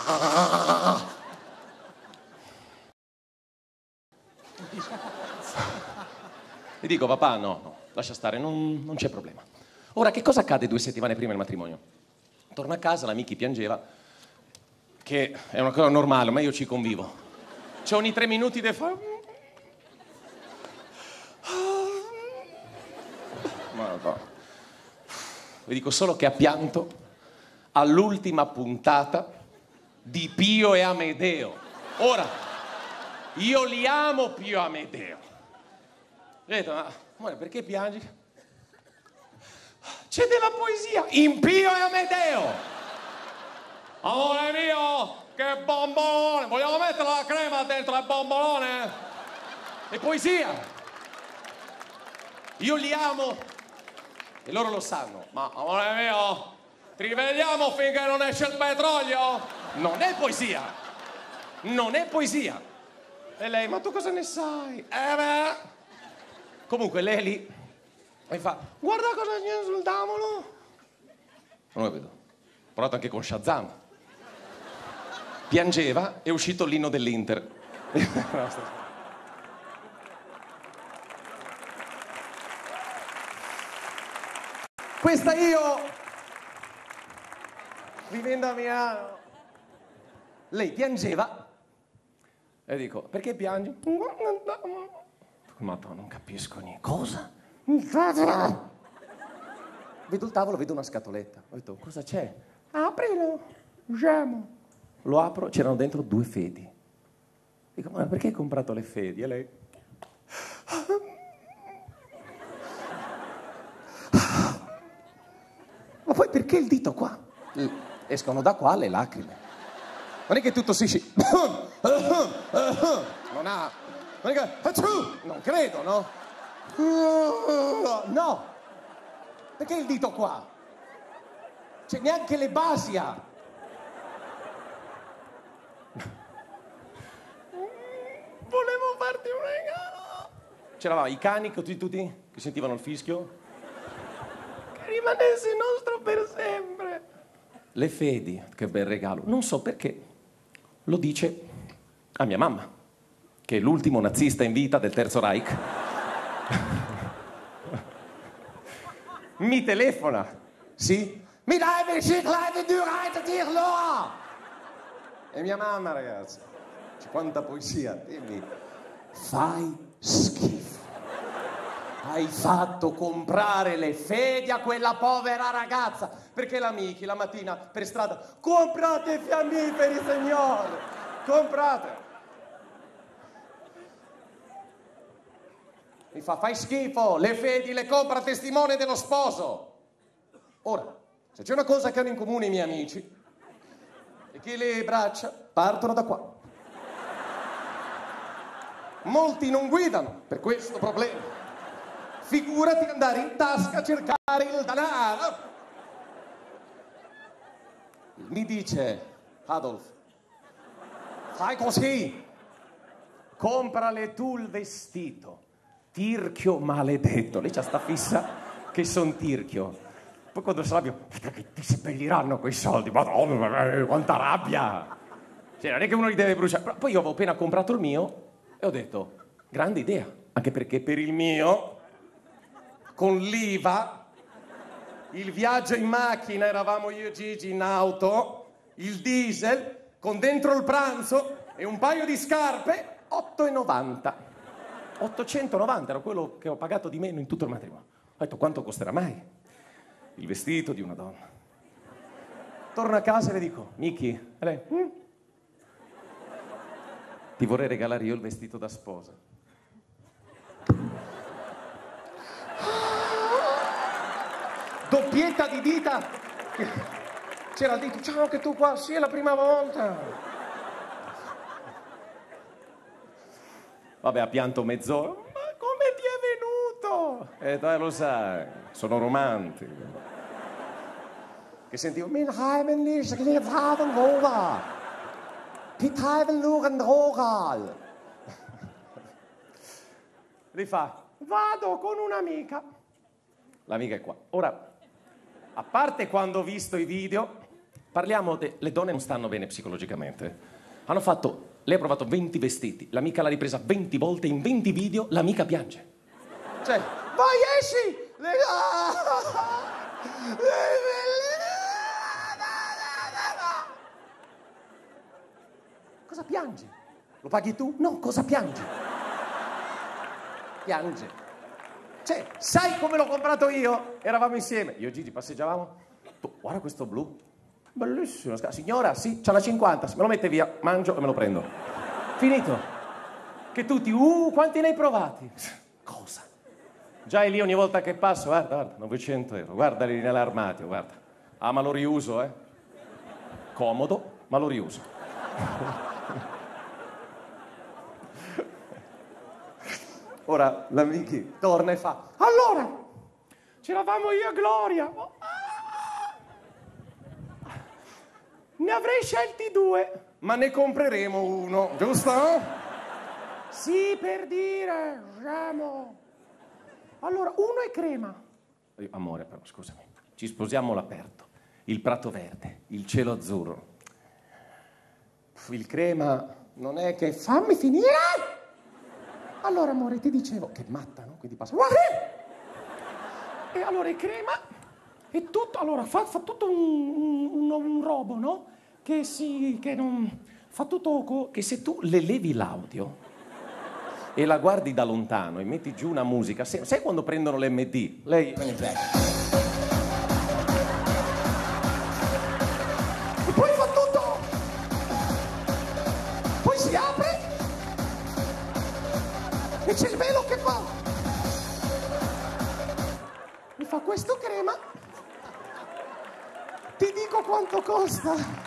E dico, papà, no, lascia stare, non c'è problema. Ora, che cosa accade 2 settimane prima del matrimonio? Torno a casa, la Miki piangeva, che è una cosa normale, ma io ci convivo. C'è ogni 3 minuti di fare... Ma no. Vi dico solo che ha pianto all'ultima puntata di Pio e Amedeo. Ora, io li amo Pio e Amedeo. Ho detto, ma amore, perché piangi? C'è della poesia in Pio e Amedeo. Amore mio, che bombolone! Vogliamo mettere la crema dentro il bombolone? È poesia. Io li amo e loro lo sanno. Ma amore mio, ti rivediamo finché non esce il petrolio? Non è poesia. Non è poesia. E lei, ma tu cosa ne sai? Beh. Comunque lei lì mi fa, guarda cosa c'è sul tavolo. Non lo vedo. Ho provato anche con Shazam. Piangeva, è uscito l'inno dell'Inter. Questa io, vivendo a Milano. Lei piangeva e dico, perché piangi? Madonna, non capisco niente. Cosa? Vedo il tavolo, vedo una scatoletta. Ho detto, cosa c'è? Aprilo, gemo. Lo apro, c'erano dentro 2 fedi. Dico, ma perché hai comprato le fedi? E lei... Ma poi perché il dito qua? Escono da qua le lacrime. Non è che tutto si... Non ha... Non è che... Non credo, no? No! Perché il dito qua? C'è neanche le basi ha. Volevo farti un regalo. C'eravamo i cani tutti che sentivano il fischio. Che rimanesse nostro per sempre. Le fedi, che bel regalo. Non so perché lo dice a mia mamma, che è l'ultimo nazista in vita del Terzo Reich. Mi telefona. Sì? Mi dai biciclette di dirlo! E mia mamma, ragazzi, c'è quanta poesia. Dimmi, fai schifo. Hai fatto comprare le fedi a quella povera ragazza, perché la Miki la mattina per strada, comprate fiammiferi, signore, comprate. Mi fa, fai schifo, le fedi le compra testimone dello sposo. Ora, se c'è una cosa che hanno in comune i miei amici, è che le braccia partono da qua. Molti non guidano per questo problema. Figurati andare in tasca a cercare il denaro. Mi dice, Adolf, fai così, comprale tu il vestito. Tirchio maledetto. Lei c'ha sta fissa che son tirchio. Poi quando si arrabbia, che ti seppelliranno quei soldi. Madonna, quanta rabbia. Cioè, non è che uno li deve bruciare. Però poi io avevo appena comprato il mio e ho detto, grande idea. Anche perché per il mio, con l'IVA, il viaggio in macchina, eravamo io e Gigi in auto, il diesel, con dentro il pranzo e un paio di scarpe, 8,90. 890 era quello che ho pagato di meno in tutto il matrimonio. Ho detto, quanto costerà mai il vestito di una donna? Torno a casa e le dico, Miki, e lei, ti vorrei regalare io il vestito da sposa. Doppietta di dita. C'era il dito, ciao che tu qua, sì è la prima volta. Vabbè, ha pianto mezz'ora. Ma come ti è venuto? E dai, lo sai, sono romantico. Che sentivo, min heimlich, che haben Roga. Che haben luren Rogal. Rifà, vado con un'amica. L'amica è qua. Ora, a parte quando ho visto i video, Parliamo le donne non stanno bene psicologicamente. Lei ha provato 20 vestiti, l'amica l'ha ripresa 20 volte, in 20 video l'amica piange. Cioè, vai, esci! Cosa piangi? Lo paghi tu? No, cosa piangi? Piange. Cioè, sai come l'ho comprato io? Eravamo insieme. Io e Gigi passeggiavamo. Guarda questo blu. Bellissimo. Signora, sì, c'ha la 50. Me lo mette via, mangio e me lo prendo. Finito. Che tutti, quanti ne hai provati? Cosa? Già è lì ogni volta che passo, guarda, 900 euro. Guarda lì nell'armadio, guarda. Ah, ma lo riuso, eh. Comodo, ma lo riuso. Ora l'amichi torna e fa: allora, c'eravamo io e Gloria. Ne avrei scelti 2, ma ne compreremo uno, giusto? Sì, per dire, scemo. Allora, uno è crema. Amore, però, scusami. Ci sposiamo all'aperto. Il prato verde, il cielo azzurro. Il crema non è che... Fammi finire! Allora, amore, ti dicevo... Che matta, no? Quindi passa... E allora è crema... E tutto... Allora, fa tutto un robo, no? Che non... Fa tutto... Che se tu le levi l'audio... e la guardi da lontano e metti giù una musica, sai quando prendono l'MD? Lei... E poi fa tutto! Poi si apre e c'è il velo che fa! Mi fa questo crema, ti dico quanto costa!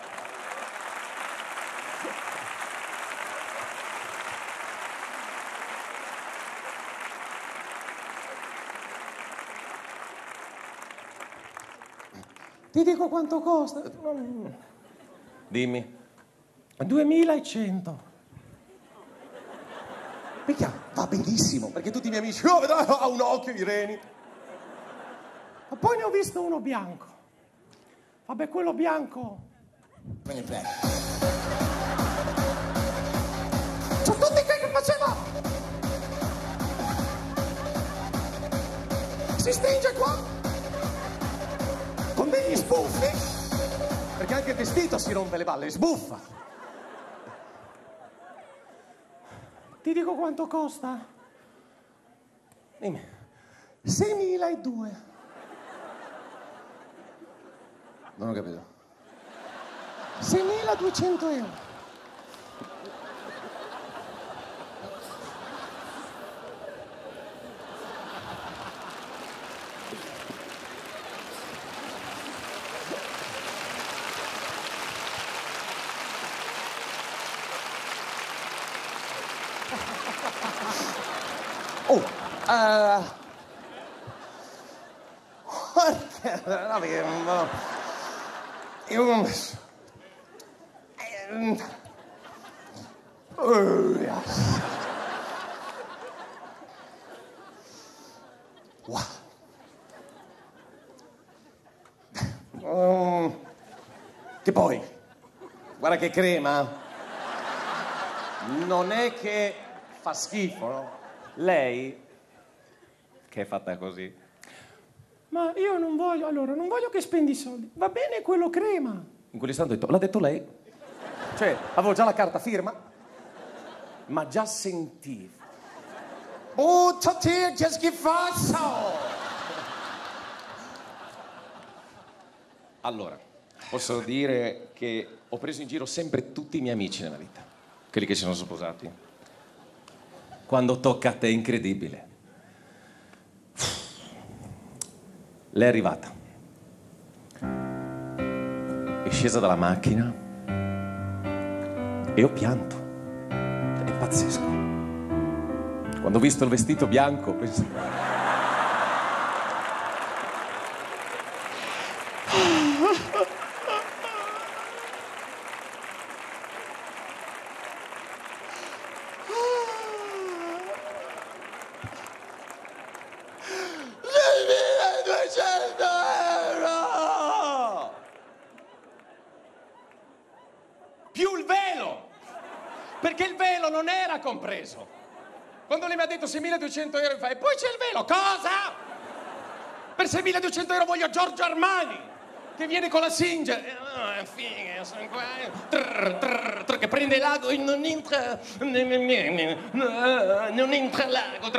Ti dico quanto costa? Dimmi. 2100. Picchia, va benissimo, perché tutti i miei amici, oh, ha un occhio, Irene. Ma poi ne ho visto uno bianco. Vabbè, quello bianco. C'ho tutti che faceva. Si stringe qua. Con degli sbuffi, perché anche il vestito si rompe le balle, sbuffa. Ti dico quanto costa? Dimmi. 6.200. Non ho capito. 6.200 euro. Che poi, guarda che crema, non è che fa schifo, no? Lei, che è fatta così, ma io non voglio, allora, non voglio che spendi soldi, va bene quello crema. In quell'istante ho detto, l'ha detto lei? Cioè, avevo già la carta firma, ma già sentivo. Buttati, che schifazzo! Allora, posso dire che ho preso in giro sempre tutti i miei amici nella vita, quelli che si sono sposati. Quando tocca a te è incredibile. Lei è arrivata, è scesa dalla macchina e ho pianto. È pazzesco. Quando ho visto il vestito bianco penso... più il velo, perché il velo non era compreso. Quando lei mi ha detto 6.200 euro, mi fa, e poi c'è il velo, cosa? Per 6.200 euro voglio Giorgio Armani, che viene con la Singer, figa, sono qua, che prende l'ago e non entra l'ago,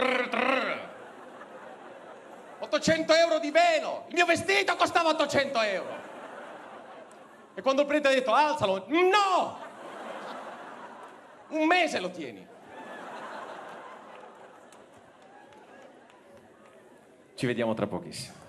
800 euro di velo, il mio vestito costava 800 euro. E quando il prete ha detto alzalo, no! Un mese lo tieni. Ci vediamo tra pochissimo.